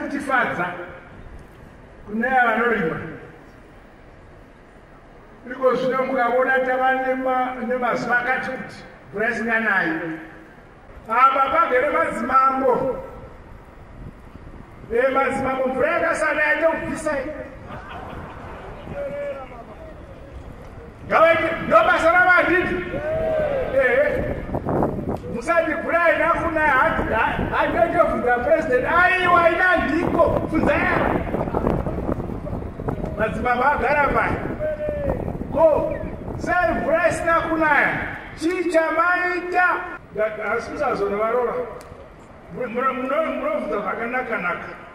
kutifadza kune vanorima. Because zvino mukavona tava nemazuva akati kuti mvura isinganayi. Apa pagere madzimambo. Madzimambo mvura yakasana yaita kubvisai. Ndobasa ravanditi. Musati mvura ina kunaya handotobvunza president aiwa ina ndiko bvunzai. Madzimambo agara paya. Ko sei mvura isina kunaya chii chamaita? Asi musazona varora. Munobvunza zvakanaka-naka.